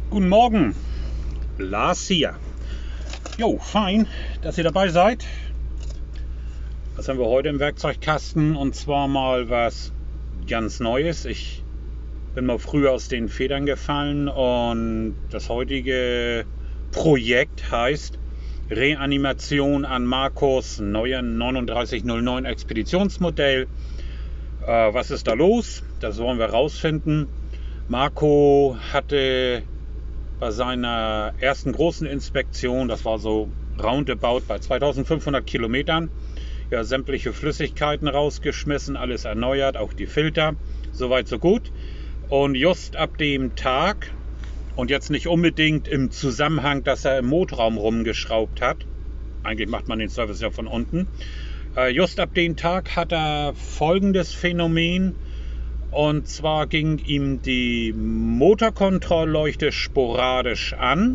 Guten Morgen, Lars hier. Jo, fein, dass ihr dabei seid. Was haben wir heute im Werkzeugkasten? Und zwar mal was ganz Neues. Ich bin mal früh aus den Federn gefallen und das heutige Projekt heißt Reanimation an Marcos neuen 3909 Expeditionsmodell. Was ist da los? Das wollen wir rausfinden. Marco hatte bei seiner ersten großen Inspektion, das war so roundabout bei 2500 Kilometern, ja, sämtliche Flüssigkeiten rausgeschmissen, alles erneuert, auch die Filter, soweit so gut. Und just ab dem Tag, und jetzt nicht unbedingt im Zusammenhang, dass er im Motorraum rumgeschraubt hat, eigentlich macht man den Service ja von unten, just ab dem Tag hat er folgendes Phänomen. Und zwar ging ihm die Motorkontrollleuchte sporadisch an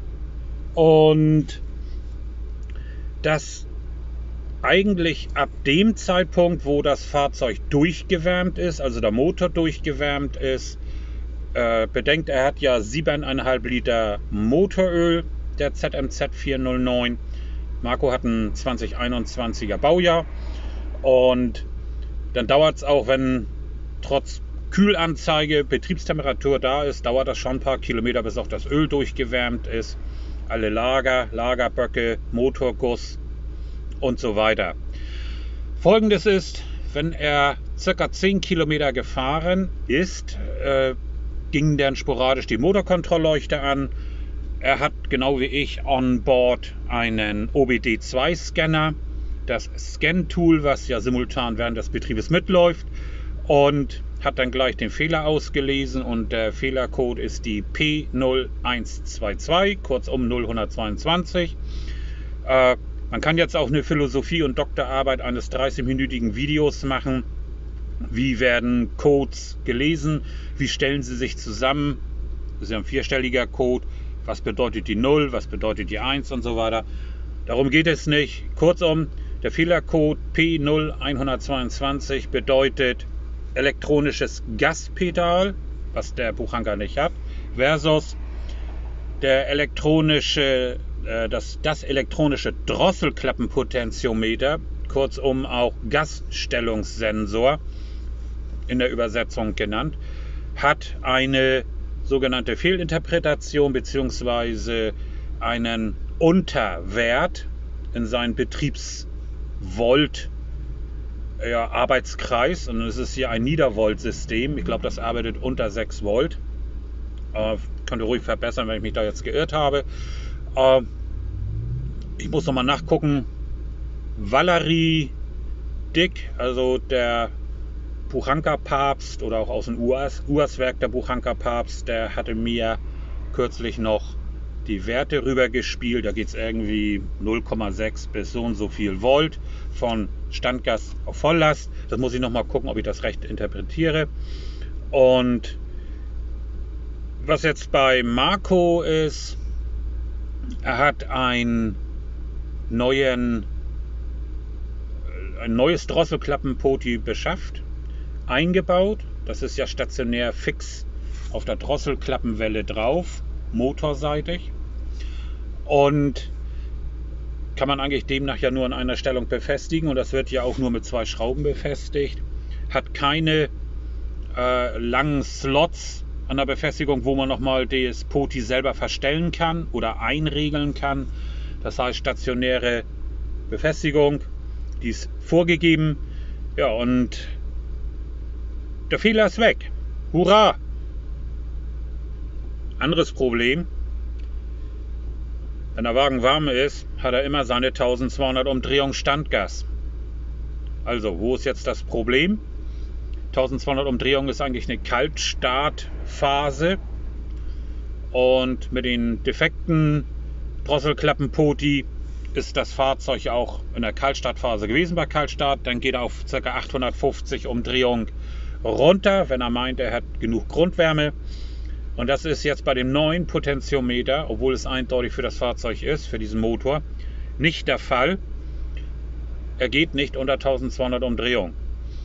und das eigentlich ab dem Zeitpunkt, wo das Fahrzeug durchgewärmt ist, also der Motor durchgewärmt ist. Bedenkt, er hat ja 7,5 Liter Motoröl, der ZMZ 409. Marco hat ein 2021er Baujahr und dann dauert es auch, wenn trotz Kühlanzeige Betriebstemperatur da ist, dauert das schon ein paar Kilometer, bis auch das Öl durchgewärmt ist. Alle Lager, Lagerböcke, Motorguss und so weiter. Folgendes ist, wenn er ca. 10 Kilometer gefahren ist, ging dann sporadisch die Motorkontrollleuchte an. Er hat genau wie ich on board einen OBD2-Scanner, das Scan-Tool, was ja simultan während des Betriebes mitläuft. Und hat dann gleich den Fehler ausgelesen und der Fehlercode ist die P0122, kurzum 0122. Man kann jetzt auch eine Philosophie- und Doktorarbeit eines 30-minütigen Videos machen. Wie werden Codes gelesen? Wie stellen sie sich zusammen? Das ist ja ein vierstelliger Code. Was bedeutet die 0? Was bedeutet die 1 und so weiter? Darum geht es nicht. Kurzum, der Fehlercode P0122 bedeutet elektronisches Gaspedal, was der Buchanka nicht hat, versus der elektronische, das elektronische Drosselklappenpotentiometer, kurzum auch Gasstellungssensor in der Übersetzung genannt, hat eine sogenannte Fehlinterpretation bzw. einen Unterwert in seinen Betriebsvolt Arbeitskreis, und es ist hier ein Niedervolt-System. Ich glaube, das arbeitet unter 6 Volt. Könnt ihr ruhig verbessern, wenn ich mich da jetzt geirrt habe. Ich muss nochmal nachgucken. Valery Dick, also der Buchanka-Papst oder auch aus dem US-Werk der Buchanka-Papst, der hatte mir kürzlich noch die Werte rübergespielt. Da geht es irgendwie 0,6 bis so und so viel Volt von Standgas auf Volllast. Das muss ich noch mal gucken, ob ich das recht interpretiere. Und was jetzt bei Marco ist, er hat ein neues Drosselklappenpoti beschafft, eingebaut. Das ist ja stationär fix auf der Drosselklappenwelle drauf, motorseitig, und kann man eigentlich demnach ja nur an einer Stellung befestigen, und das wird ja auch nur mit 2 Schrauben befestigt. Hat keine langen Slots an der Befestigung, wo man nochmal das Poti selber verstellen kann oder einregeln kann. Das heißt, stationäre Befestigung, die ist vorgegeben. Ja, und der Fehler ist weg. Hurra! Anderes Problem: Wenn der Wagen warm ist, hat er immer seine 1200 Umdrehungen Standgas. Also, wo ist jetzt das Problem? 1200 Umdrehungen ist eigentlich eine Kaltstartphase, und mit den defekten Drosselklappenpoti ist das Fahrzeug auch in der Kaltstartphase gewesen bei Kaltstart. Dann geht er auf ca. 850 Umdrehungen runter, wenn er meint, er hat genug Grundwärme. Und das ist jetzt bei dem neuen Potentiometer, obwohl es eindeutig für das Fahrzeug ist, für diesen Motor, nicht der Fall. Er geht nicht unter 1200 Umdrehungen.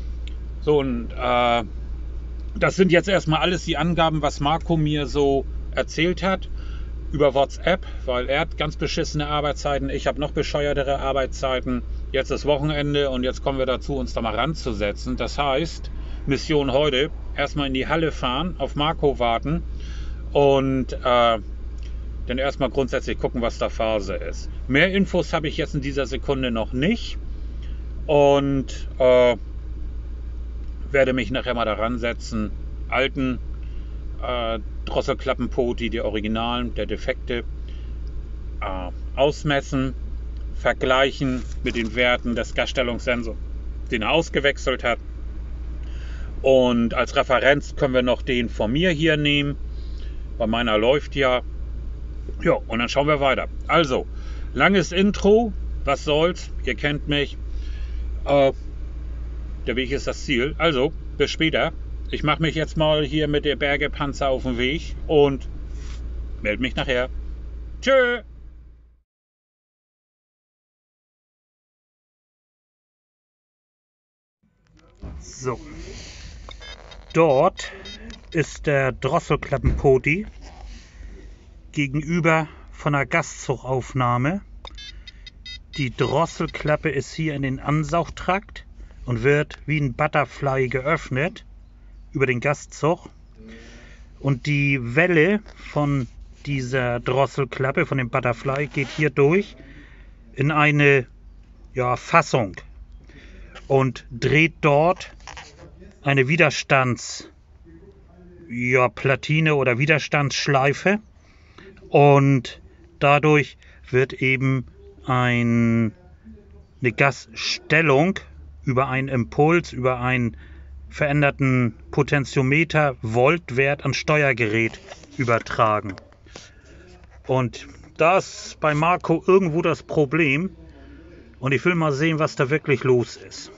So, und das sind jetzt erstmal alles die Angaben, was Marco mir so erzählt hat über WhatsApp, weil er hat ganz beschissene Arbeitszeiten, ich habe noch bescheuertere Arbeitszeiten. Jetzt ist Wochenende und jetzt kommen wir dazu, uns da mal ranzusetzen. Das heißt, Mission heute, erstmal in die Halle fahren, auf Marco warten und dann erstmal grundsätzlich gucken, was da Phase ist. Mehr Infos habe ich jetzt in dieser Sekunde noch nicht und werde mich nachher mal daran setzen, alten Drosselklappenpoti, die Originalen, der Defekte, ausmessen, vergleichen mit den Werten des Gasstellungssensors, den er ausgewechselt hat. Und als Referenz können wir noch den von mir hier nehmen. Bei meiner läuft ja. Ja, und dann schauen wir weiter. Also, langes Intro, was soll's, ihr kennt mich. Der Weg ist das Ziel. Also, bis später. Ich mache mich jetzt mal hier mit der Bergepanzer auf den Weg und melde mich nachher. Tschö! So, dort ist der Drosselklappenpoti gegenüber von der Gaszugaufnahme. Die Drosselklappe ist hier in den Ansaugtrakt und wird wie ein Butterfly geöffnet über den Gastzug. Und die Welle von dieser Drosselklappe, von dem Butterfly, geht hier durch in eine Fassung und dreht dort eine Platine oder Widerstandsschleife und dadurch wird eben eine Gasstellung über einen Impuls, über einen veränderten Potentiometer Voltwert an Steuergerät übertragen. Und da ist bei Marco irgendwo das Problem und ich will mal sehen, was da wirklich los ist.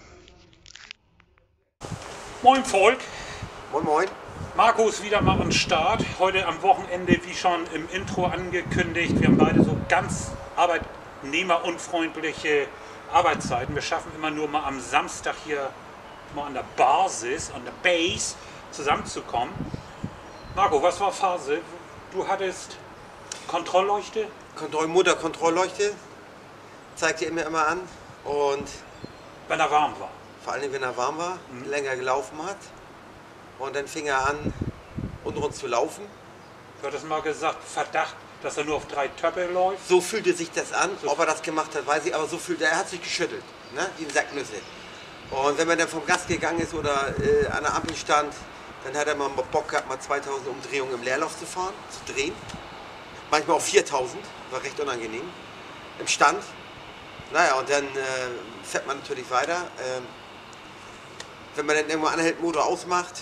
Moin Volk! Moin moin! Marco ist wieder mal am Start. Heute am Wochenende, wie schon im Intro angekündigt. Wir haben beide so ganz arbeitnehmerunfreundliche Arbeitszeiten. Wir schaffen immer nur mal am Samstag hier mal an der Basis, an der Base zusammenzukommen. Marco, was war Phase? Du hattest Kontrollleuchte? Motorkontrollleuchte zeigt ihr immer an und wenn er warm war. Vor allem wenn er warm war, länger gelaufen hat und dann fing er an unten zu laufen. Du hattest mal gesagt, Verdacht, dass er nur auf 3 Töpfe läuft. So fühlte sich das an, ob er das gemacht hat, weiß ich, aber so fühlte er, hat sich geschüttelt, ne? Wie ein Sack Nüsse. Und wenn man dann vom Gas gegangen ist oder an der Ampel stand, dann hat er mal Bock gehabt, mal 2000 Umdrehungen im Leerlauf zu fahren, zu drehen. Manchmal auch 4000, war recht unangenehm. Im Stand. Naja, und dann fährt man natürlich weiter. Wenn man dann irgendwo anhält, Motor ausmacht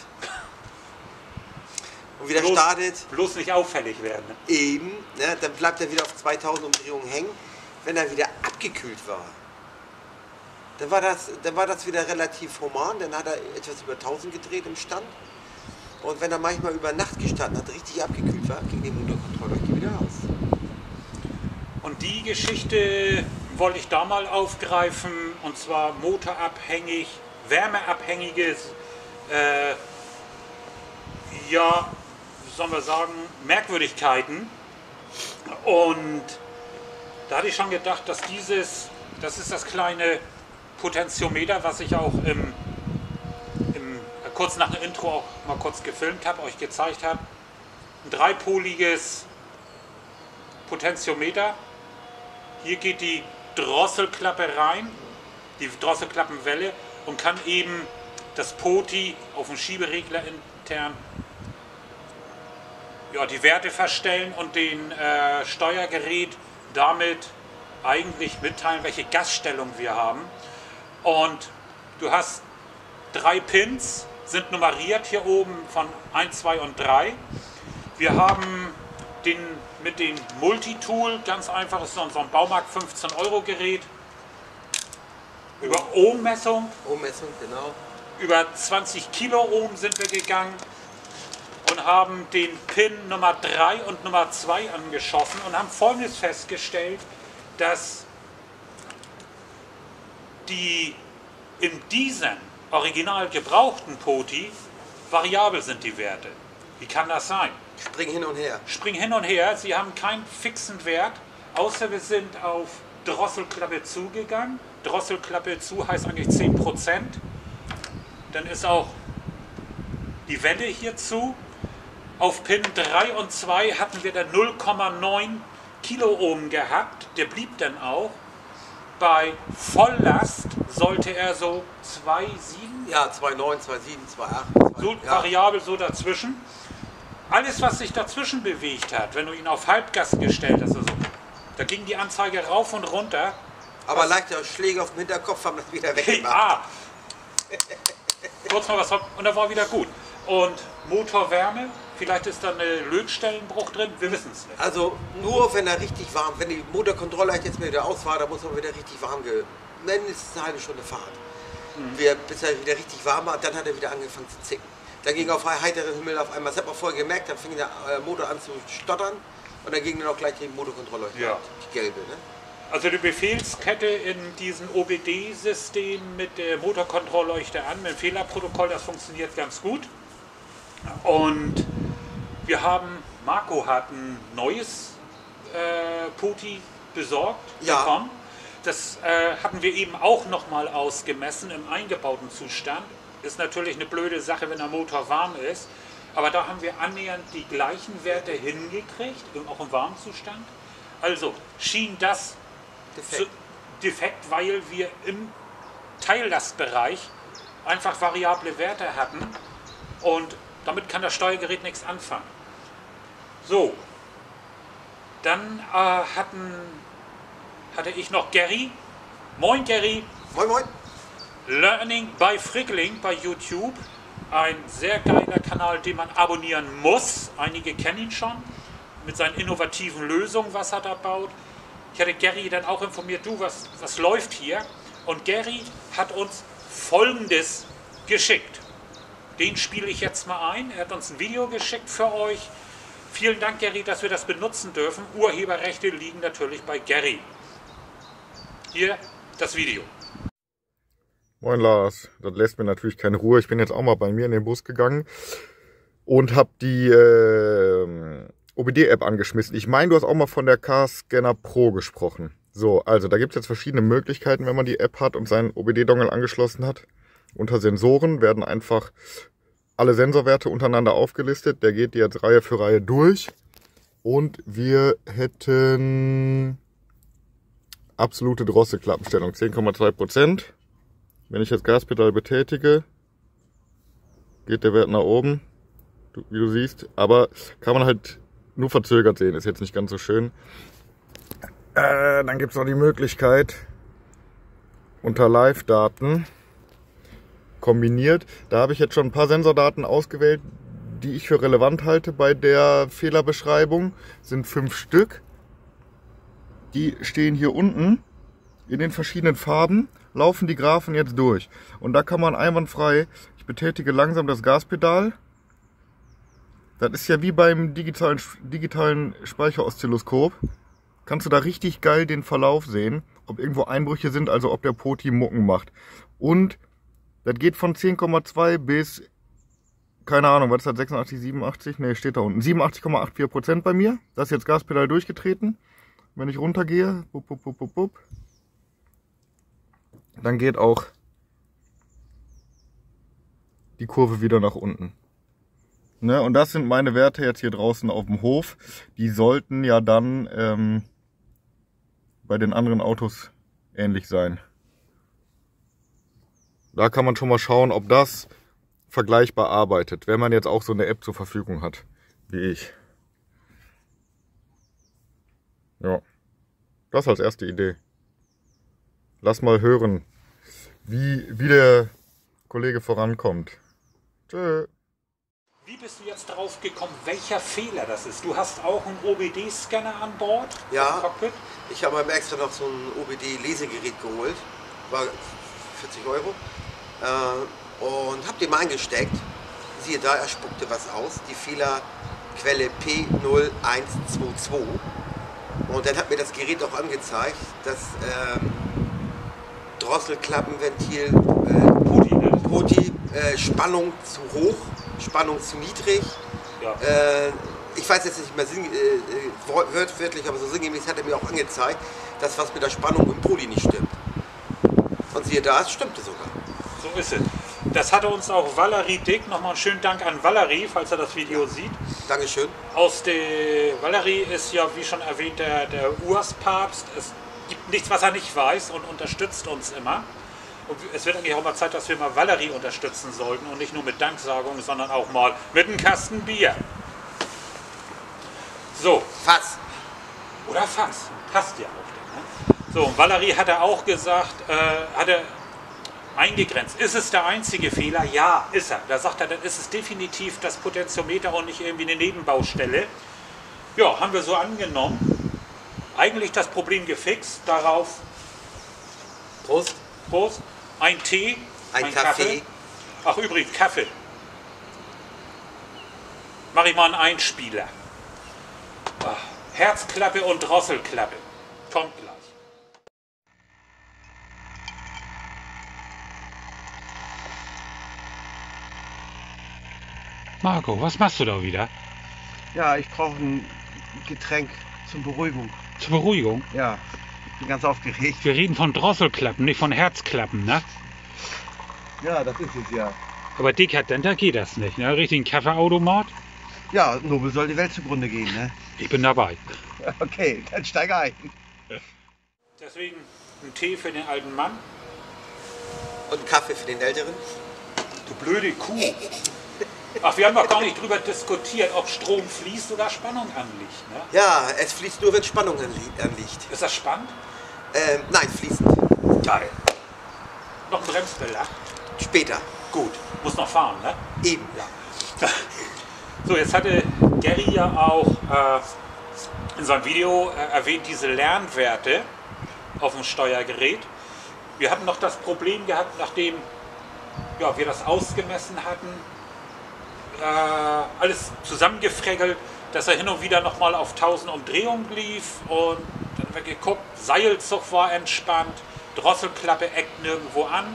und wieder startet. Bloß nicht auffällig werden. Ne? Eben, ne, dann bleibt er wieder auf 2000 Umdrehungen hängen. Wenn er wieder abgekühlt war, dann war das wieder relativ human. Dann hat er etwas über 1000 gedreht im Stand. Und wenn er manchmal über Nacht gestanden hat, richtig abgekühlt war, ging die Motorkontrollleuchte wieder aus. Und die Geschichte wollte ich da mal aufgreifen, und zwar motorabhängig, wärmeabhängiges, wie sollen wir sagen, Merkwürdigkeiten. Und da hatte ich schon gedacht, dass das ist das kleine Potentiometer, was ich auch kurz nach dem Intro auch mal kurz gefilmt habe, euch gezeigt habe. Ein dreipoliges Potentiometer. Hier geht die Drosselklappe rein, die Drosselklappenwelle, und kann eben das Poti auf dem Schieberegler intern die Werte verstellen und den Steuergerät damit eigentlich mitteilen, welche Gasstellung wir haben. Und du hast 3 Pins, sind nummeriert hier oben von 1, 2 und 3. Wir haben mit dem Multitool, ganz einfach, ist so ein Baumarkt 15 € Gerät. Über Ohmmessung. Ohmmessung, genau. Über 20 Kiloohm sind wir gegangen und haben den Pin Nummer 3 und Nummer 2 angeschossen und haben Folgendes festgestellt, dass die in diesem original gebrauchten Poti variabel sind, die Werte. Wie kann das sein? Spring hin und her. Spring hin und her. Sie haben keinen fixen Wert, außer wir sind auf Drosselklappe zugegangen. Drosselklappe zu heißt eigentlich 10%. Dann ist auch die Welle hier zu. Auf Pin 3 und 2 hatten wir dann 0,9 Kiloohm gehabt. Der blieb dann auch. Bei Volllast sollte er so 2,7. Ja, 2,9, 2,7, 2,8. So ja. variabel so dazwischen. Alles, was sich dazwischen bewegt hat, wenn du ihn auf Halbgas gestellt hast, also, da ging die Anzeige rauf und runter. Aber leichte Schläge auf dem Hinterkopf haben das wieder weggemacht. Ja. Kurz mal was und dann war wieder gut. Und Motorwärme, vielleicht ist da ein Lötstellenbruch drin, wir wissen es nicht. Also nur wenn er richtig warm, wenn die Motorkontrolle jetzt mal wieder aus war, dann muss man wieder richtig warm mindestens eine halbe Stunde Fahrt. Bis er wieder richtig warm war, dann hat er wieder angefangen zu zicken. Dann ging auf heiteren Himmel auf einmal, das hat man vorher gemerkt, dann fing der Motor an zu stottern und dann ging dann auch gleich die Motorkontrolle, ja. Die gelbe. Ne? Also die Befehlskette in diesem OBD-System mit der Motorkontrollleuchte an, mit dem Fehlerprotokoll, das funktioniert ganz gut. Und wir haben, Marco hat ein neues Poti besorgt bekommen. Das hatten wir eben auch nochmal ausgemessen im eingebauten Zustand. Ist natürlich eine blöde Sache, wenn der Motor warm ist. Aber da haben wir annähernd die gleichen Werte hingekriegt, auch im warmen Zustand. Also schien das defekt, weil wir im Teillastbereich einfach variable Werte hatten. Und damit kann das Steuergerät nichts anfangen. So, dann hatte ich noch Gary. Moin Gary. Moin moin. Learning by Frickling bei YouTube. Ein sehr geiler Kanal, den man abonnieren muss. Einige kennen ihn schon. Mit seinen innovativen Lösungen, was er da baut. Ich hatte Gary dann auch informiert, du, was läuft hier? Und Gary hat uns Folgendes geschickt. Den spiele ich jetzt mal ein. Er hat uns ein Video geschickt für euch. Vielen Dank, Gary, dass wir das benutzen dürfen. Urheberrechte liegen natürlich bei Gary. Hier das Video. Moin Lars, das lässt mir natürlich keine Ruhe. Ich bin jetzt auch mal bei mir in den Bus gegangen und habe die OBD-App angeschmissen. Ich meine, du hast auch mal von der Car-Scanner Pro gesprochen. So, also da gibt es jetzt verschiedene Möglichkeiten, wenn man die App hat und seinen OBD-Dongle angeschlossen hat. Unter Sensoren werden einfach alle Sensorwerte untereinander aufgelistet. Der geht jetzt Reihe für Reihe durch. Und wir hätten absolute Drosselklappenstellung, 10,2%. Wenn ich das Gaspedal betätige, geht der Wert nach oben, wie du siehst. Aber kann man halt nur verzögert sehen, ist jetzt nicht ganz so schön. Dann gibt es noch die Möglichkeit, unter Live-Daten kombiniert. Da habe ich jetzt schon ein paar Sensordaten ausgewählt, die ich für relevant halte bei der Fehlerbeschreibung. Sind 5 Stück. Die stehen hier unten in den verschiedenen Farben, laufen die Graphen jetzt durch. Und da kann man einwandfrei, ich betätige langsam das Gaspedal. Das ist ja wie beim digitalen Speicheroszilloskop. Kannst du da richtig geil den Verlauf sehen, ob irgendwo Einbrüche sind, also ob der Poti Mucken macht. Und das geht von 10,2 bis, keine Ahnung, was ist das, 86, 87? Ne, steht da unten. 87,84% bei mir. Das ist jetzt Gaspedal durchgetreten. Wenn ich runtergehe, dann geht auch die Kurve wieder nach unten. Ne, und das sind meine Werte jetzt hier draußen auf dem Hof. Die sollten ja dann bei den anderen Autos ähnlich sein. Da kann man schon mal schauen, ob das vergleichbar arbeitet, wenn man jetzt auch so eine App zur Verfügung hat, wie ich. Ja, das als erste Idee. Lass mal hören, wie der Kollege vorankommt. Tschö. Wie bist du jetzt drauf gekommen, welcher Fehler das ist? Du hast auch einen OBD-Scanner an Bord? Ja, ich habe mir extra noch so ein OBD-Lesegerät geholt. War 40 € und habe den mal eingesteckt. Siehe da, er spuckte was aus. Die Fehlerquelle P0122. Und dann hat mir das Gerät auch angezeigt, dass Drosselklappenventil Poti, Spannung zu hoch, Spannung zu niedrig, ja. ich weiß jetzt nicht mehr wörtlich, aber so sinngemäß hat er mir auch angezeigt, dass was mit der Spannung im Poli nicht stimmt. Und siehe da, es stimmte sogar. So ist es. Das hatte uns auch Valerie Dick, nochmal einen schönen Dank an Valerie, falls er das Video sieht. Dankeschön. Valerie ist ja, wie schon erwähnt, der Urs-Papst. Es gibt nichts, was er nicht weiß und unterstützt uns immer. Und es wird eigentlich auch mal Zeit, dass wir mal Valerie unterstützen sollten und nicht nur mit Danksagung, sondern auch mal mit einem Kasten Bier. So. Fass. Oder Fass. Passt ja auch. Ne? So, und Valerie hat er auch gesagt, hat er eingegrenzt. Ist es der einzige Fehler? Ja, ist er. Da sagt er, dann ist es definitiv das Potentiometer und nicht irgendwie eine Nebenbaustelle. Ja, haben wir so angenommen. Eigentlich das Problem gefixt. Darauf Prost. Prost. Ein Tee. Ein Kaffee. Ach übrigens, Kaffee. Mach ich mal einen Einspieler. Ach, Herzklappe und Drosselklappe. Kommt gleich. Marco, was machst du da wieder? Ja, ich brauche ein Getränk zur Beruhigung. Zur Beruhigung? Ja, ich bin ganz aufgeregt. Wir reden von Drosselklappen, nicht von Herzklappen, ne? Ja, das ist es ja. Aber dekadenter geht das nicht, ne? Richtig ein Kaffeeautomat? Ja, Nobel soll die Welt zugrunde gehen, ne? Ich bin dabei. Okay, dann steig ein. Deswegen ein Tee für den alten Mann. Und einen Kaffee für den Älteren. Du blöde Kuh. Ach, wir haben noch gar nicht drüber diskutiert, ob Strom fließt oder Spannung anliegt, ne? Ja, es fließt nur, wenn Spannung anliegt. Ist das spannend? Nein, fließend. Geil. Noch ein Bremsbelag? Später. Gut, muss noch fahren, ne? Eben. Ja. So, jetzt hatte Gary ja auch in seinem Video erwähnt, diese Lernwerte auf dem Steuergerät. Wir hatten noch das Problem gehabt, nachdem wir das ausgemessen hatten, alles zusammengefregelt, dass er hin und wieder nochmal auf 1000 Umdrehungen lief und dann haben wir geguckt, Seilzug war entspannt, Drosselklappe eckt nirgendwo an,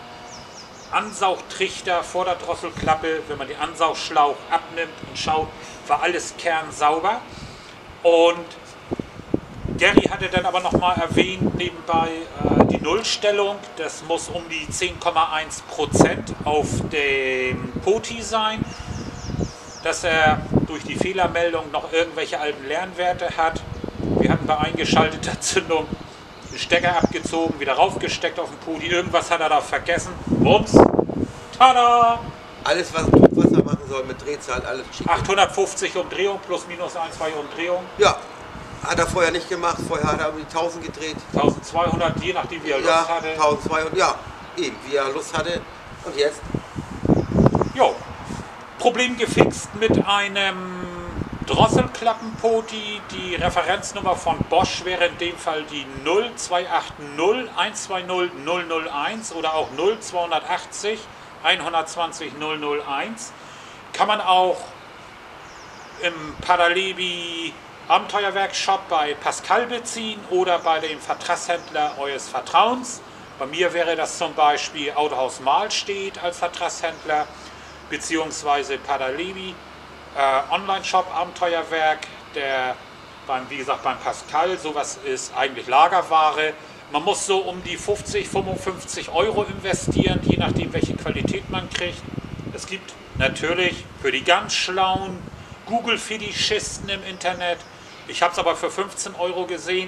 Ansaugtrichter vor der Drosselklappe, wenn man den Ansaugschlauch abnimmt und schaut, war alles kernsauber. Und Gary hatte dann aber nochmal erwähnt nebenbei die Nullstellung, das muss um die 10,1% auf dem POTI sein, dass er durch die Fehlermeldung noch irgendwelche alten Lernwerte hat. Wir hatten bei eingeschalteter Zündung den Stecker abgezogen, wieder raufgesteckt auf den POTI, irgendwas hat er da vergessen. Bums, tada! Alles, was er machen soll mit Drehzahl, alles schick. 850 Umdrehungen plus minus 1, 2 Umdrehungen. Ja, hat er vorher nicht gemacht. Vorher hat er um die 1000 gedreht. 1200, je nachdem wie er Lust hatte. 1200, ja, eben, wie er Lust hatte. Und jetzt? Jo, Problem gefixt mit einem Drosselklappenpoti. Die Referenznummer von Bosch wäre in dem Fall die 0280 120 001 oder auch 0280 120 001. Kann man auch im Paralebi Abenteuerwerk-Shop bei Pascal beziehen oder bei dem Vertrasshändler eures Vertrauens. Bei mir wäre das zum Beispiel Autohaus Mahlstedt als Vertrasshändler, beziehungsweise Paralebi Online-Shop Abenteuerwerk, der wie gesagt beim Pascal, sowas ist eigentlich Lagerware. Man muss so um die 50, 55 Euro investieren, je nachdem welche Qualität man kriegt. Es gibt natürlich für die ganz schlauen Google-Fetischisten im Internet, ich habe es aber für 15 Euro gesehen,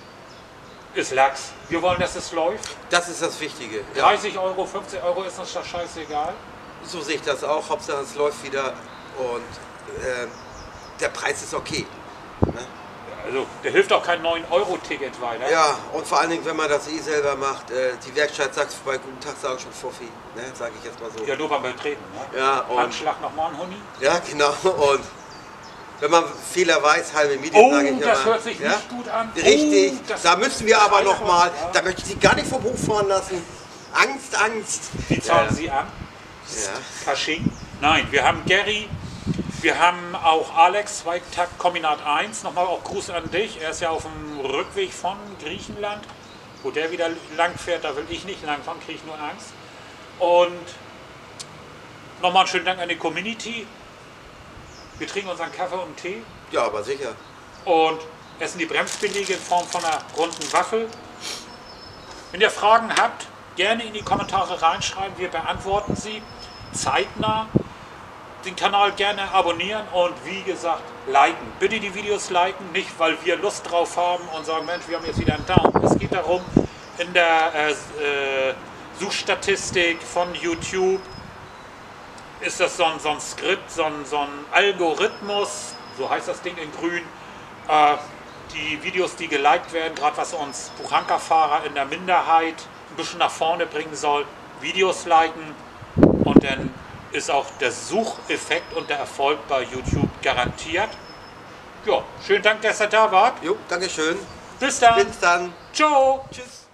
ist Lachs. Wir wollen, dass es läuft. Das ist das Wichtige. 30 Euro, 50 Euro ist uns das scheißegal. So sehe ich das auch. Hauptsache es läuft wieder und der Preis ist okay. Ne? Also der hilft auch kein 9-Euro-Ticket weiter. Ja, und vor allen Dingen, wenn man das selber macht, die Werkstatt sagt bei guten Tag sagen schon Fuffi, ne? Sage ich jetzt mal so. Ja, nur beim Betreten, ne? Ja, und Handschlag nochmal ein Huni. Ja, genau. Und wenn man Fehler weiß, halbe Miete, sage ich das immer. hört sich nicht gut an. Richtig, da müssen wir aber nochmal, ja. da möchte ich Sie gar nicht vom Hof fahren lassen. Angst, Angst. Wie zahlen Sie an? Ja. Fasching? Nein, wir haben Gary, wir haben auch Alex, Zweitakt Kombinat 1. Nochmal auch Gruß an dich. Er ist ja auf dem Rückweg von Griechenland. Wo der wieder lang fährt, da will ich nicht lang fahren, kriege ich nur Angst. Und nochmal einen schönen Dank an die Community. Wir trinken unseren Kaffee und Tee Ja, aber sicher. und essen die Bremsbeläge in Form von einer runden Waffel. Wenn ihr Fragen habt, gerne in die Kommentare reinschreiben. Wir beantworten sie zeitnah. Den Kanal gerne abonnieren und wie gesagt, liken. Bitte die Videos liken, nicht weil wir Lust drauf haben und sagen, Mensch, wir haben jetzt wieder einen Down. Es geht darum, in der Suchstatistik von YouTube ist das so ein Skript, so ein Algorithmus, so heißt das Ding in grün. Die Videos, die geliked werden, gerade was uns Buchanka-Fahrer in der Minderheit ein bisschen nach vorne bringen soll, Videos liken und dann ist auch der Sucheffekt und der Erfolg bei YouTube garantiert. Ja, schönen Dank, dass ihr da wart. Jo, Dankeschön. Bis dann. Bis dann. Ciao. Tschüss.